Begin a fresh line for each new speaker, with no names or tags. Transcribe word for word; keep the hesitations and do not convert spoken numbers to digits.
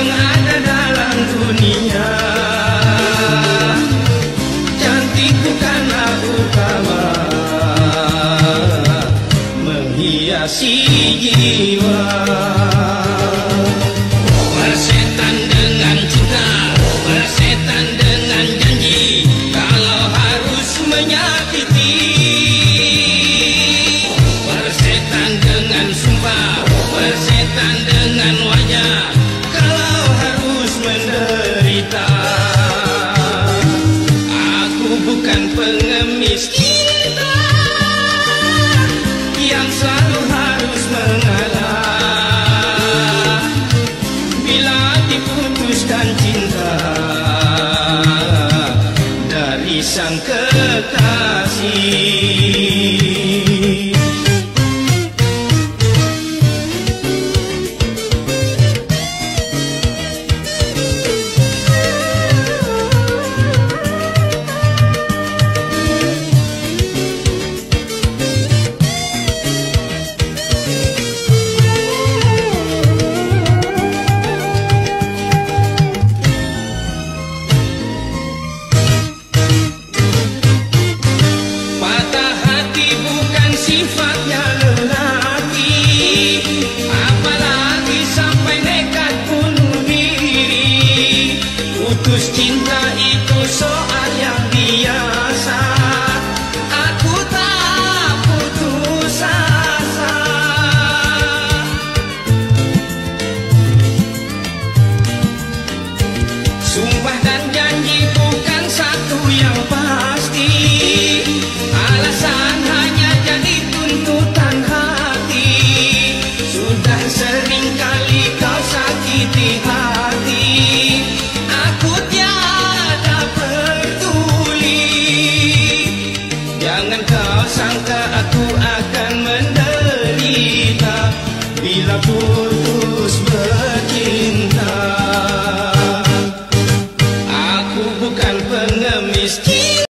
yang ada dalam dunia. Cantik bukanlah utama, menghiasi jiwa. Bersetan dengan cinta, bersetan dengan janji, kalau harus menyakiti. Bersetan dengan sumpah, bersetan dengan wajah, kalau harus menderita. Aku bukan pengemis cinta yang selalu harus mengalah. Bila diputuskan cinta dari sang kekasih, sifatnya lelaki, apalagi sampai nekat bunuh diri. Putus cinta itu soal yang biasa, aku tak putus asa. Sumpah dan janji bukan satu yang pasti, alasan hanya jadi tuntutan hati. Sudah sering kali kau sakiti hati, aku tiada peduli. Jangan kau sangka aku akan menderita bila ku